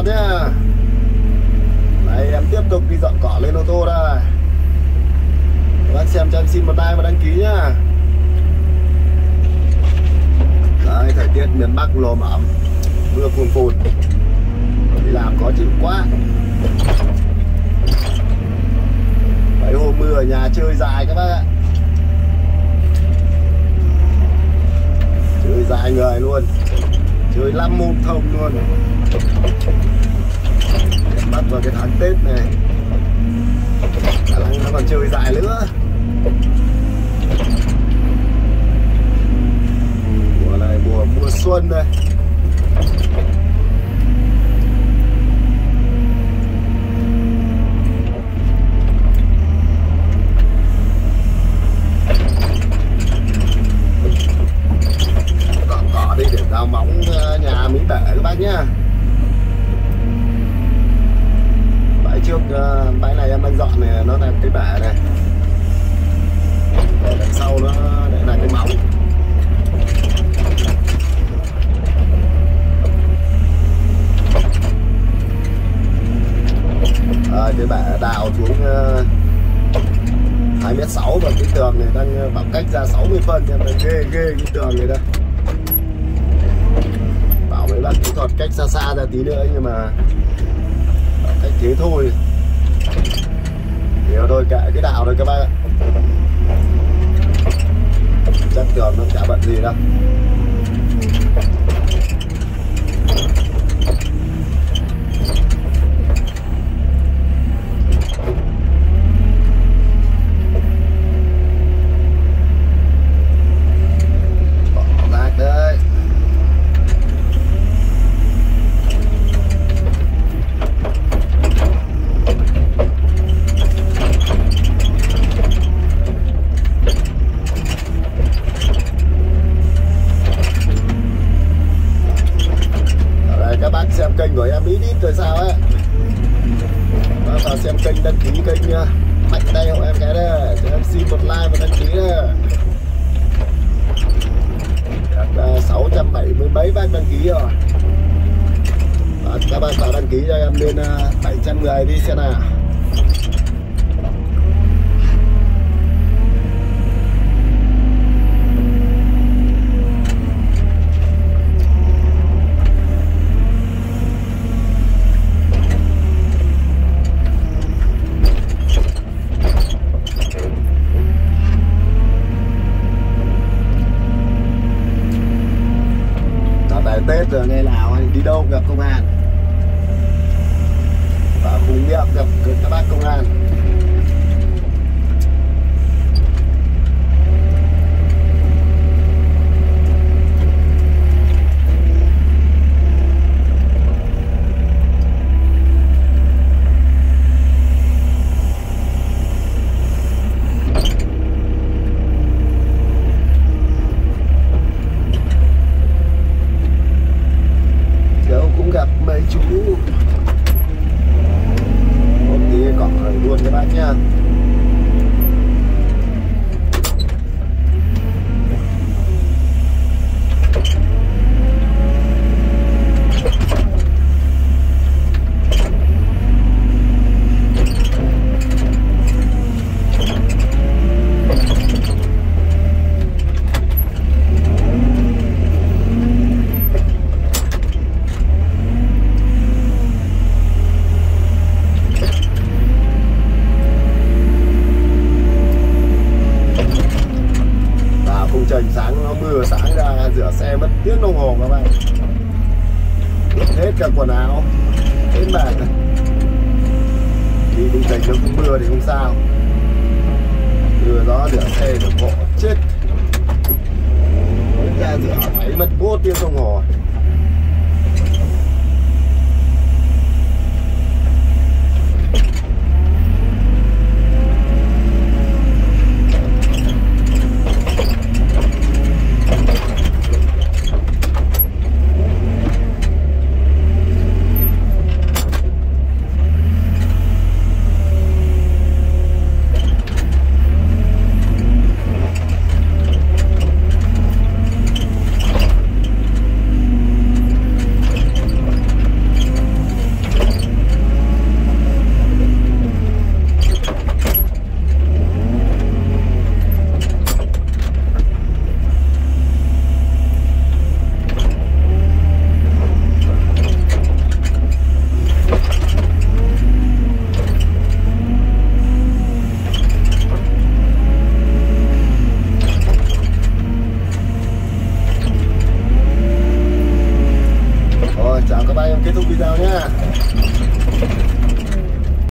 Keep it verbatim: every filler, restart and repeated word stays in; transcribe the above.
bạn nhé. Đây em tiếp tục đi dọn cỏ lên ô tô đây. Các bác xem cho em xin một like và đăng ký nhá. Đấy, thời tiết miền Bắc lồm ẩm, mưa phùn phùn, đi làm khó chịu quá. Mấy hôm mưa ở nhà chơi dài các bác ạ, chơi dài người luôn, chơi năm môn thông luôn. Bắt vào cái tháng Tết này khả năng nó còn chơi dài nữa. Mùa này mùa mùa xuân đây. Cỏ cỏ đi để đào móng nhà Mỹ Bể các bác nhá. Bãi trước uh, bãi này em đang dọn này, nó làm cái bể này, để đằng sau nó để là cái móng. À, cái bể đào xuống uh, hai mét sáu và cái tường này đang bảo cách ra sáu mươi phân, em đang ghê ghê cái tường này đây. Bảo mấy bác kỹ thuật cách xa xa ra tí nữa nhưng mà cách thế thôi. Nhiều thôi kệ cái đào thôi các bác ạ. Chắc tường nó chả bận gì đâu. Bỏ rác đấy. Các bác xem kênh của em ít ít rồi sao ấy, bác vào xem kênh, đăng ký kênh Mạnh Tay hộ em cái đấy, cho em xin một like và đăng ký đấy. Các sáu trăm bảy mươi mấy bác đăng ký rồi. Và các bác vào đăng ký cho em lên bảy trăm người đi xem nào. Tết rồi ngày nào đi đâu gặp công an, và cùng miệng gặp các bác công an. Gặp mấy chú một tí cỏ rồi luôn các bác nhá. Trời sáng nó mưa, sáng ra rửa xe mất tiếng đồng hồ các bạn, hết cả quần áo, hết mệt. Đi cũng trời nó cũng mưa thì không sao, mưa gió rửa xe được bộ chết, ra rửa phải mất bốn tiếng đồng hồ.